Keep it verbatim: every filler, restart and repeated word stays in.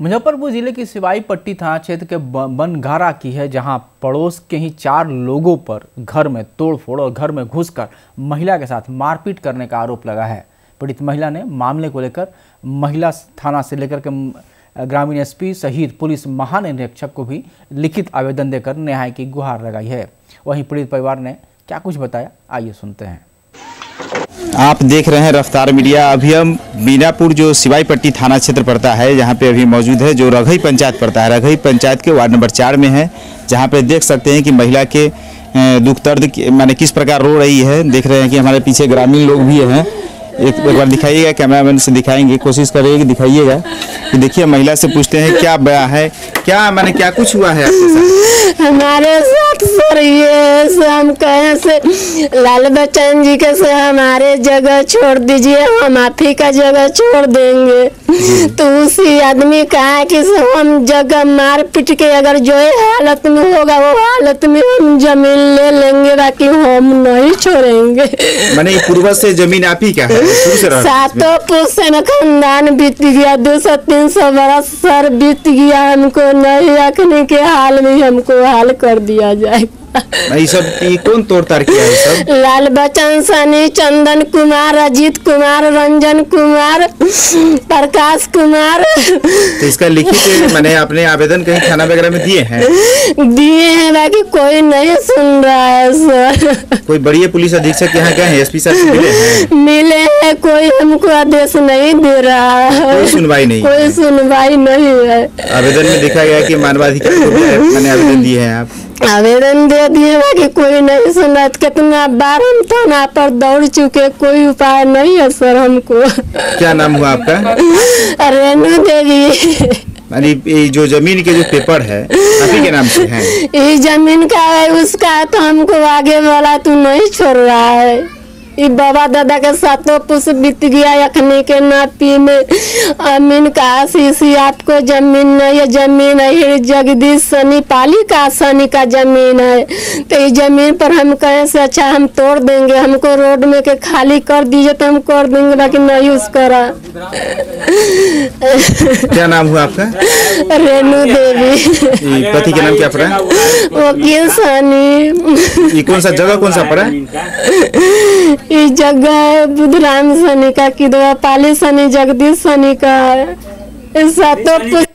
मुजफ्फरपुर जिले की सिवाई पट्टी थाना क्षेत्र के बनगारा की है, जहां पड़ोस के ही चार लोगों पर घर में तोड़फोड़ और घर में घुसकर महिला के साथ मारपीट करने का आरोप लगा है। पीड़ित महिला ने मामले को लेकर महिला थाना से लेकर के ग्रामीण एसपी सहित पुलिस महानिरीक्षक को भी लिखित आवेदन देकर न्याय की गुहार लगाई है। वहीं पीड़ित परिवार ने क्या कुछ बताया, आइए सुनते हैं। आप देख रहे हैं रफ्तार मीडिया। अभी हम बीनापुर जो सिवाई पट्टी थाना क्षेत्र पड़ता है, जहां पे अभी मौजूद है, जो रघई पंचायत पड़ता है। रघई पंचायत के वार्ड नंबर चार में है, जहां पे देख सकते हैं कि महिला के दुख दर्द माने किस प्रकार रो रही है। देख रहे हैं कि हमारे पीछे ग्रामीण लोग भी हैं। एक एक बार दिखाइएगा, कैमरामैन से दिखाएंगे, कोशिश करिए कि दिखाइएगा कि देखिए। महिला से पूछते हैं क्या बया है, क्या माने क्या कुछ हुआ है आपके साथ? हमारे साथ सर ये से हम कहे से लाल बच्चन जी के से हमारे जगह छोड़ दीजिए, हम आप ही का जगह छोड़ देंगे। तो उसी आदमी कहा कि हम जगह मार पीट के अगर जो हालत में होगा वो हालत में हम जमीन ले लेंगे, बाकी हम नहीं छोड़ेंगे। माने पूर्वज से जमीन आप ही का है? सातों पुरुष में खानदान बीत गया, दो सौ तीन सौ बरस सर बीत गया, हमको नहीं रखने के हाल में हमको हाल कर दिया जाए। ये सब कौन तोड़ तार किया है? सब लाल बच्चन, सनी, चंदन कुमार, अजीत कुमार, रंजन कुमार, प्रकाश कुमार। तो इसका लिखित मैंने अपने आवेदन कहीं थाना वगैरह में दिए हैं? दिए हैं, बाकी कोई नहीं सुन रहा है सर। कोई बड़ी पुलिस अधीक्षक यहाँ गए हैं, एसपी साहब से मिले हैं? मिले हैं, कोई हमको आदेश नहीं दे रहा है। कोई सुनवाई नहीं, कोई सुनवाई नहीं है। आवेदन में देखा गया कि मानवाधिकार को मैंने आवेदन दिए हैं। आप आवेदन दे दिए बाकी कोई नहीं सुना। कितना बार हम थाना पर दौड़ चुके, कोई उपाय नहीं है सर हमको। क्या नाम हुआ आपका? रेणु देवी। ये जो जमीन के जो पेपर है आप ही के नाम से है? ये जमीन का है, उसका तो हमको आगे वाला तू नहीं छोड़ रहा है। ये बाबा दादा के सातों पुरुष बीत गया, अखनी के नापी में अमीन का आशीषी आपको जमीन नहीं है। जमीन है जगदीश सनी पाली का सनी का जमीन है। तो ये जमीन पर हम कहें से अच्छा हम तोड़ देंगे, हमको रोड में के खाली कर दीजिए तो हम कर देंगे, बाकी नहीं उसका। क्या नाम हुआ आपका? रेणु देवी। पति के नाम क्या पड़ा? वकील सनी। ये कौन सा जगह कौन सा पड़ा? ये जगह है बुधराम सनी का, किदवा पाली सनी, जगदीश सनी का। सातों